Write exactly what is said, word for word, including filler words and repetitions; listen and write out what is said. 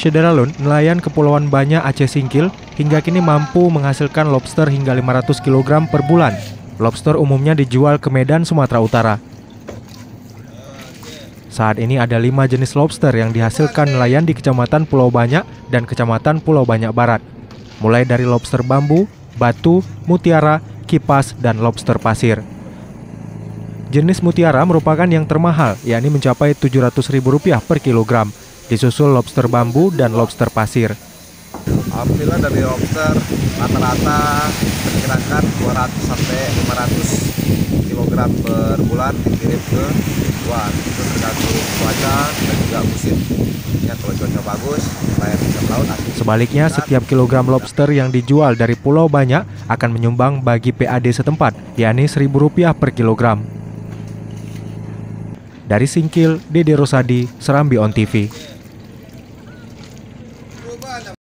Syederalun, nelayan Kepulauan Banyak Aceh Singkil, hingga kini mampu menghasilkan lobster hingga lima ratus kilogram per bulan. Lobster umumnya dijual ke Medan, Sumatera Utara. Saat ini ada lima jenis lobster yang dihasilkan nelayan di Kecamatan Pulau Banyak dan Kecamatan Pulau Banyak Barat. Mulai dari lobster bambu, batu, mutiara, kipas, dan lobster pasir. Jenis mutiara merupakan yang termahal, yakni mencapai tujuh ratus ribu rupiah per kilogram, disusul lobster bambu dan lobster pasir. Alhamdulillah dari lobster rata-rata perkirakan dua ratus sampai lima ratus kilogram per bulan dikirim ke luar. Itu tergantung cuaca dan juga musim. Ya, kalau cuaca bagus, nelayan bisa melaut. Sebaliknya, setiap kilogram lobster yang dijual dari Pulau Banyak akan menyumbang bagi P A D setempat, yakni seribu rupiah per kilogram. Dari Singkil, Dede Rosadi, Serambi On T V.